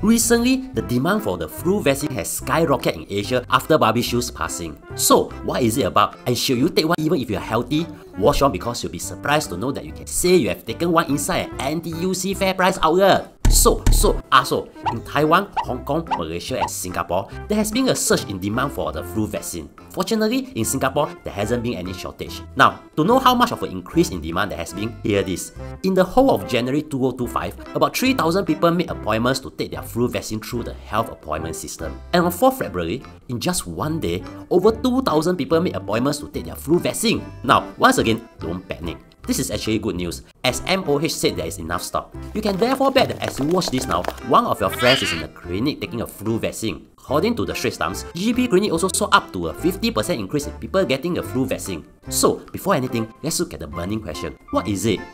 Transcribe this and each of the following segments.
Recently, the demand for the flu vaccine has skyrocketed in Asia after Barbie Hsu's passing. So, what is it about? And should you take one even if you are healthy? Watch on because you'll be surprised to know that you can say you have taken one inside an NTUC FairPrice outlet. So, in Taiwan, Hong Kong, Malaysia and Singapore, there has been a surge in demand for the flu vaccine. Fortunately, in Singapore, there hasn't been any shortage. Now, to know how much of an increase in demand there has been, hear this. In the whole of January 2025, about 3,000 people made appointments to take their flu vaccine through the health appointment system. And on 4th February, in just one day, over 2,000 people made appointments to take their flu vaccine. Now, once again, don't panic. This is actually good news, as MOH said there is enough stock. You can therefore bet that as you watch this now, one of your friends is in the clinic taking a flu vaccine. According to the Straits Times, GP Clinic also saw up to a 50% increase in people getting the flu vaccine. So, before anything, let's look at the burning question. What is it?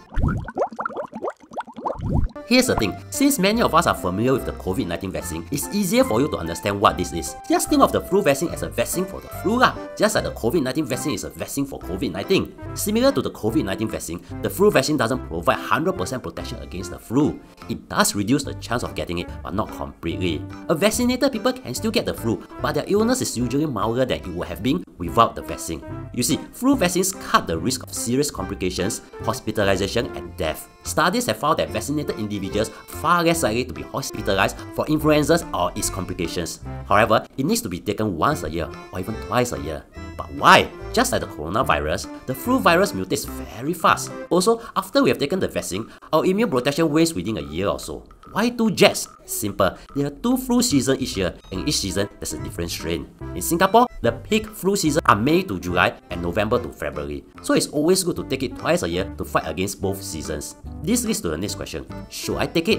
Here's the thing, since many of us are familiar with the COVID-19 vaccine, it's easier for you to understand what this is. Just think of the flu vaccine as a vaccine for the flu lah, just like the COVID-19 vaccine is a vaccine for COVID-19. Similar to the COVID-19 vaccine, the flu vaccine doesn't provide 100% protection against the flu. It does reduce the chance of getting it, but not completely. A vaccinated people can still get the flu, but their illness is usually milder than it would have been without the vaccine. You see, flu vaccines cut the risk of serious complications, hospitalization and death. Studies have found that vaccinated individuals are far less likely to be hospitalized for influenzas or its complications. However, it needs to be taken once a year or even twice a year. But why? Just like the coronavirus, the flu virus mutates very fast. Also, after we have taken the vaccine, our immune protection wanes within a year or so. Why 2 jets? Simple. There are 2 flu seasons each year, and each season there's a different strain. In Singapore, the peak flu season are May to July and November to February. So it's always good to take it twice a year to fight against both seasons. This leads to the next question. Should I take it?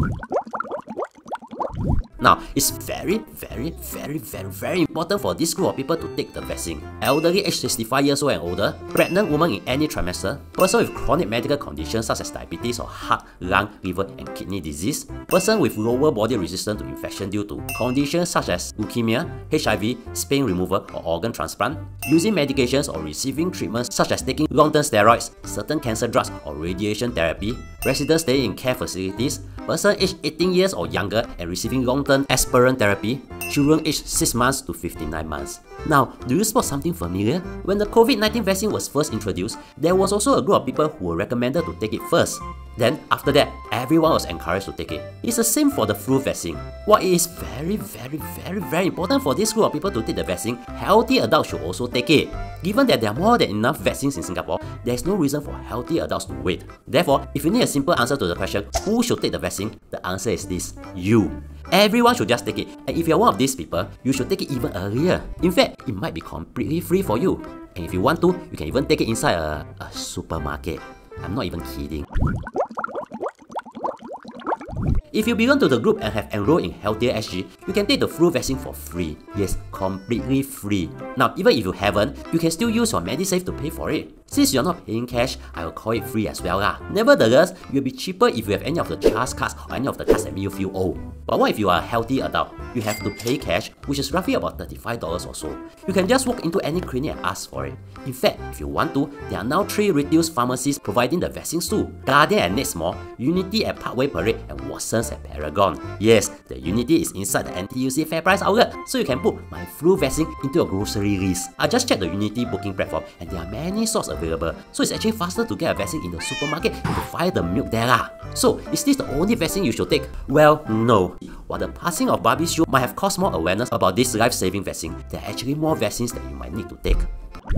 Now, it's very important for this group of people to take the vaccine. Elderly aged 65 years old and older, pregnant women in any trimester, person with chronic medical conditions such as diabetes or heart, lung, liver and kidney disease, person with lower body resistance to infection due to conditions such as leukemia, HIV, spleen removal or organ transplant, using medications or receiving treatments such as taking long-term steroids, certain cancer drugs or radiation therapy, residents staying in care facilities, person aged 18 years or younger and receiving long-term aspirin therapy, children aged 6 months to 59 months. Now, do you spot something familiar? When the COVID-19 vaccine was first introduced, there was also a group of people who were recommended to take it first. Then, after that, everyone was encouraged to take it. It's the same for the flu vaccine. While it is very important for this group of people to take the vaccine, healthy adults should also take it. Given that there are more than enough vaccines in Singapore, there is no reason for healthy adults to wait. Therefore, if you need a simple answer to the question, who should take the vaccine? The answer is this: you. Everyone should just take it, and if you are one of these people, you should take it even earlier. In fact, it might be completely free for you. And if you want to, you can even take it inside a supermarket. I'm not even kidding. If you belong to the group and have enrolled in Healthier SG, you can take the flu vaccine for free. Yes, completely free. Now, even if you haven't, you can still use your MediSave to pay for it. Since you're not paying cash, I will call it free as well lah. Nevertheless, it will be cheaper if you have any of the CHAS cards or any of the cards that make you feel old. But what if you are a healthy adult? You have to pay cash, which is roughly about $35 or so. You can just walk into any clinic and ask for it. In fact, if you want to, there are now 3 retail pharmacies providing the vaccines too. Guardian at Next Mall, Unity at Parkway Parade and Watson's at Paragon. Yes, the Unity is inside the NTUC FairPrice outlet, so you can put my flu vaccine into your grocery list. I just checked the Unity booking platform and there are many slots available, so it's actually faster to get a vaccine in the supermarket than to fire the milk there lah. So, is this the only vaccine you should take? Well, no. While the passing of Barbie Hsu might have caused more awareness about this life-saving vaccine, there are actually more vaccines that you might need to take.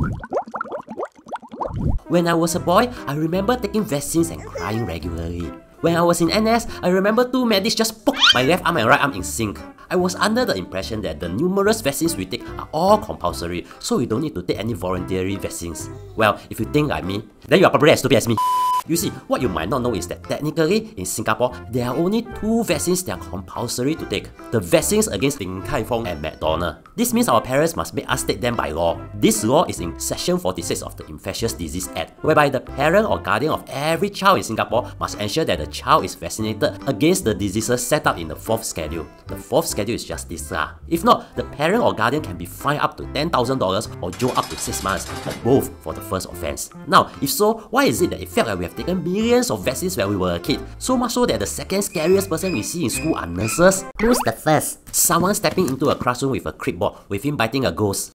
When I was a boy, I remember taking vaccines and crying regularly. When I was in NS, I remember 2 medics just poked my left arm and right arm in sync. I was under the impression that the numerous vaccines we take are all compulsory, so we don't need to take any voluntary vaccines. Well, if you think like me, then you are probably as stupid as me. You see, what you might not know is that technically, in Singapore, there are only 2 vaccines that are compulsory to take. The vaccines against Din Tai Fung and McDonald. This means our parents must make us take them by law. This law is in Section 46 of the Infectious Disease Act, whereby the parent or guardian of every child in Singapore must ensure that the child is vaccinated against the diseases set out in the 4th schedule. The 4th schedule is just this lah. If not, the parent or guardian can be fined up to $10,000 or jailed up to 6 months, or both for the first offense. Now, if so, why is it that it felt like we have taken millions of vaccines when we were a kid? So much so that the second scariest person we see in school are nurses? Who's the first? Someone stepping into a classroom with a clipboard, with him biting a ghost.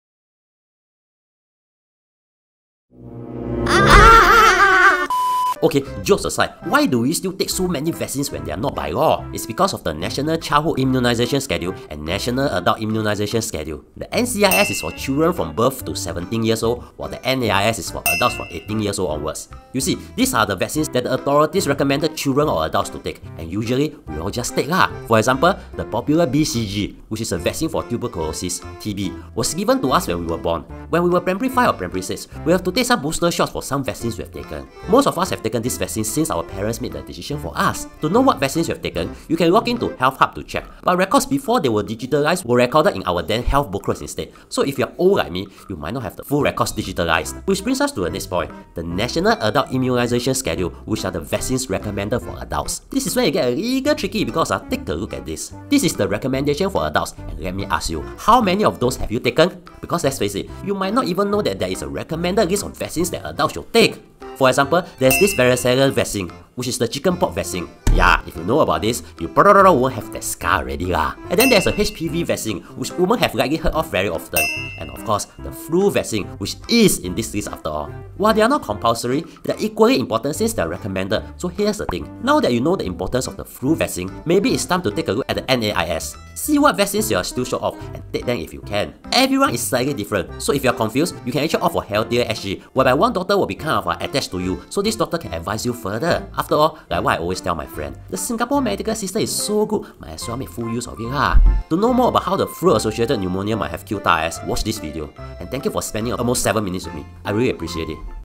Okay, jokes aside, why do we still take so many vaccines when they are not by law? It's because of the National Childhood Immunization Schedule and National Adult Immunization Schedule. The NCIS is for children from birth to 17 years old, while the NAIS is for adults from 18 years old onwards. You see, these are the vaccines that the authorities recommended children or adults to take, and usually we all just take lah. For example, the popular BCG, which is a vaccine for tuberculosis, TB, was given to us when we were born. When we were primary 5 or primary 6, we have to take some booster shots for some vaccines we have taken. Most of us have taken this vaccine since our parents made the decision for us. To know what vaccines you have taken, you can log into Health Hub to check. But records before they were digitalized were recorded in our then health booklets instead. So if you're old like me, you might not have the full records digitalized. Which brings us to the next point, the National Adult Immunization Schedule, which are the vaccines recommended for adults. This is when you get a little tricky because take a look at this. This is the recommendation for adults, and let me ask you, how many of those have you taken? Because let's face it, you might not even know that there is a recommended list of vaccines that adults should take. For example, there's this varicella vaccine, which is the chickenpox vaccine. Yeah, if you know about this, you probably won't have that scar already lah. And then there's a HPV vaccine, which women have likely heard of very often. And of course, the flu vaccine, which is in this list after all. While they are not compulsory, they are equally important since they are recommended. So here's the thing, now that you know the importance of the flu vaccine, maybe it's time to take a look at the NAIS. See what vaccines you are still short of and take them if you can. Everyone is slightly different, so if you are confused, you can actually opt for Healthier SG, whereby one doctor will be kind of attached to you, so this doctor can advise you further. After all, like what I always tell my friend, the Singapore medical system is so good, might as well make full use of it lah. To know more about how the flu-associated pneumonia might have killed us, watch this video. And thank you for spending almost 7 minutes with me. I really appreciate it.